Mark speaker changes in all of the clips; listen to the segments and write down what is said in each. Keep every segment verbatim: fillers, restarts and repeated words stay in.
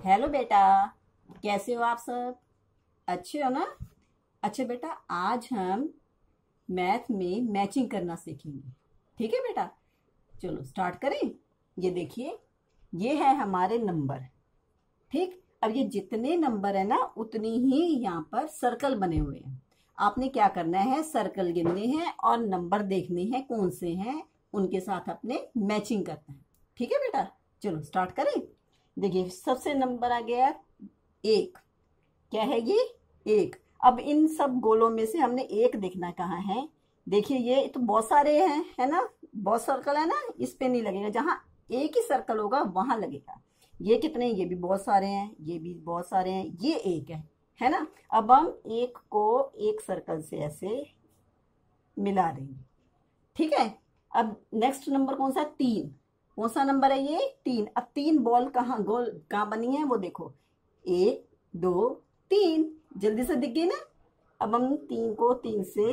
Speaker 1: Hello बेटा, कैसे हो आप सब? अच्छे हो ना? अच्छा बेटा, आज हम मैथ में मैचिंग करना सीखेंगे। ठीक है बेटा, चलो स्टार्ट करें। ये देखिए, ये है हमारे नंबर। ठीक, अब ये जितने नंबर है ना उतनी ही यहाँ पर सर्कल बने हुए हैं। आपने क्या करना है, सर्कल गिनने हैं और नंबर देखने हैं कौन से हैं, उनके साथ अपने मैचिंग करना है। ठीक है बेटा, चलो स्टार्ट करें। देखिए, सबसे नंबर आ गया एक। क्या है ये? एक। अब इन सब गोलों में से हमने एक देखना कहाँ है। देखिए, ये तो बहुत सारे हैं, है ना? बहुत सर्कल है ना, इस पे नहीं लगेगा। जहां एक ही सर्कल होगा वहां लगेगा। ये कितने? ये भी बहुत सारे हैं, ये भी बहुत सारे हैं, ये एक है है ना? अब हम एक को एक सर्कल से ऐसे मिला देंगे। ठीक है। अब नेक्स्ट नंबर कौन सा है? तीन। कौन सा नंबर है ये? तीन। अब तीन बॉल कहाँ गोल कहाँ बनी है वो देखो। एक, दो, तीन। जल्दी से दिख गई ना? अब हम तीन को तीन से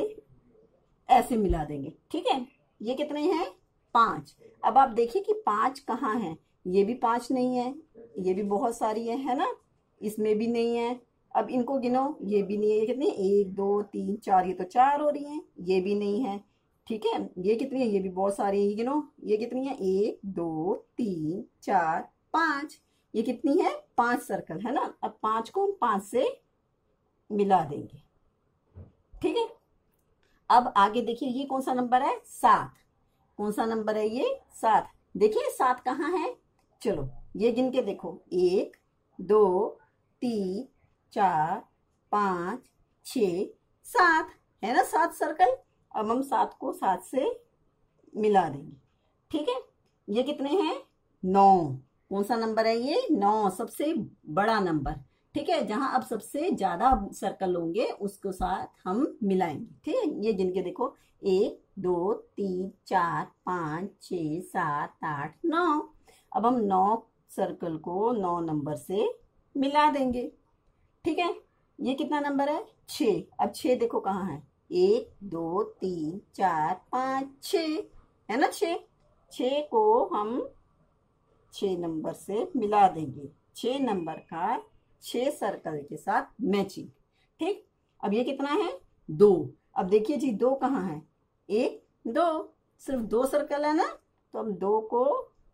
Speaker 1: ऐसे मिला देंगे। ठीक है। ये कितने हैं? पांच। अब आप देखिए कि पांच कहाँ है। ये भी पांच नहीं है, ये भी बहुत सारी है है ना? इसमें भी नहीं है। अब इनको गिनो, ये भी नहीं है। ये कितनी? एक, दो, तीन, चार। ये तो चार हो रही है, ये भी नहीं है। ठीक है। ये कितनी है? ये भी बहुत सारी है। ये गिनो, ये कितनी है? एक, दो, तीन, चार, पांच। ये कितनी है? पांच सर्कल है ना? अब पांच को हम पांच से मिला देंगे। ठीक है। अब आगे देखिए, ये कौन सा नंबर है? सात। कौन सा नंबर है ये? सात। देखिए सात कहाँ है? चलो ये गिन के देखो। एक, दो, तीन, चार, पाँच, छ, सात। है ना सात सर्कल? अब हम सात को सात से मिला देंगे। ठीक है। ये कितने हैं? नौ। कौन सा नंबर है ये? नौ, सबसे बड़ा नंबर। ठीक है। जहां अब सबसे ज्यादा सर्कल होंगे उसको साथ हम मिलाएंगे। ठीक है। ये गिन के देखो। एक, दो, तीन, चार, पाँच, छ, सात, आठ, नौ। अब हम नौ सर्कल को नौ नंबर से मिला देंगे। ठीक है। ये कितना नंबर है? छ। अब छ देखो कहाँ है। एक, दो, तीन, चार, पाँच, छ। है ना? छ। छ को हम छ नंबर से मिला देंगे। छ नंबर का छ सर्कल के साथ मैचिंग। ठीक। अब ये कितना है? दो। अब देखिए जी, दो कहाँ है? एक, दो। सिर्फ दो सर्कल है ना, तो हम दो को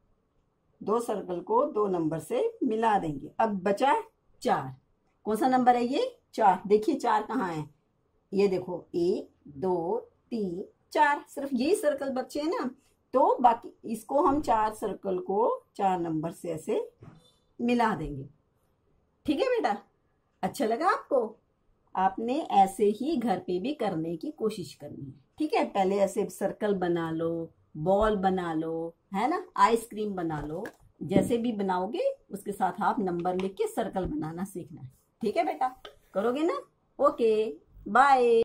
Speaker 1: दो सर्कल को दो नंबर से मिला देंगे। अब बचा चार। कौन सा नंबर है ये? चार। देखिए चार कहाँ है? ये देखो, एक, दो, तीन, चार। सिर्फ यही सर्कल बचे हैं ना, तो बाकी इसको हम चार सर्कल को चार नंबर से ऐसे मिला देंगे। ठीक है बेटा, अच्छा लगा आपको? आपने ऐसे ही घर पे भी करने की कोशिश करनी है। ठीक है। पहले ऐसे सर्कल बना लो, बॉल बना लो, है ना? आइसक्रीम बना लो। जैसे भी बनाओगे उसके साथ आप नंबर लिख के सर्कल बनाना सीखना है। ठीक है बेटा, करोगे ना? Okay, bye.